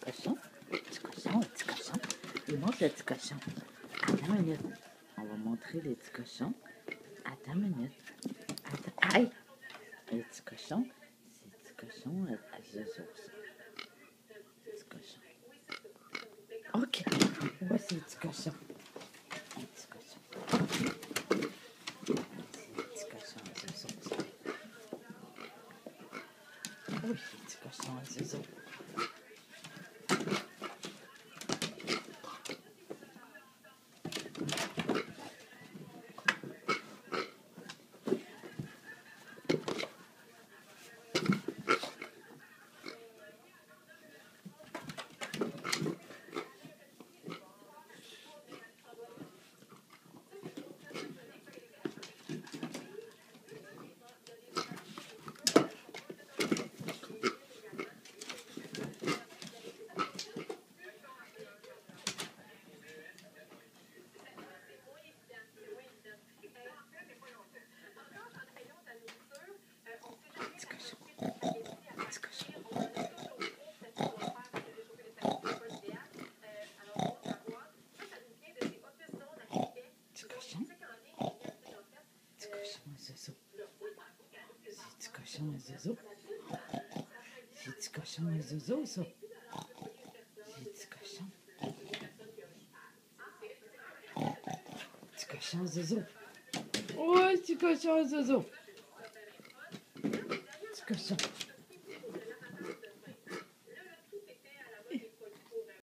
cochon, petit cochon, petit cochon. Il montre le petit cochon. Attends une minute. On va montrer les petits cochons. Attends une minute. Attends. Aïe! Les petits cochons, c'est les petits cochons à Zozo, ça. Petit cochon. OK. Voici les petits cochons. Un petit cochon. C'est les petits cochons à Zozo, ça. Oui, les petits cochons à Zozo. C'est petit cochon à Zozo. C'est petit cochon à Zozo, ça. C'est petit cochon. Petit cochon à Zozo. Ouais, petit cochon à Zozo. Petit cochon.